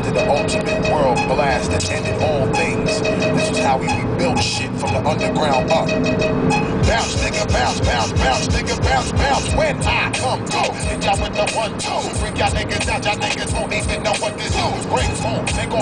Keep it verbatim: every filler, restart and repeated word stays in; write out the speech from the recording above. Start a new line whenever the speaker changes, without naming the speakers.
after the ultimate world blast that ended all things. This was how we rebuilt shit from the underground up. Bounce, nigga, bounce, bounce, bounce, nigga, bounce, bounce. When I come through, hit y'all with the one, two. Bring y'all niggas out, y'all niggas won't even know what this is. Break phone, take off.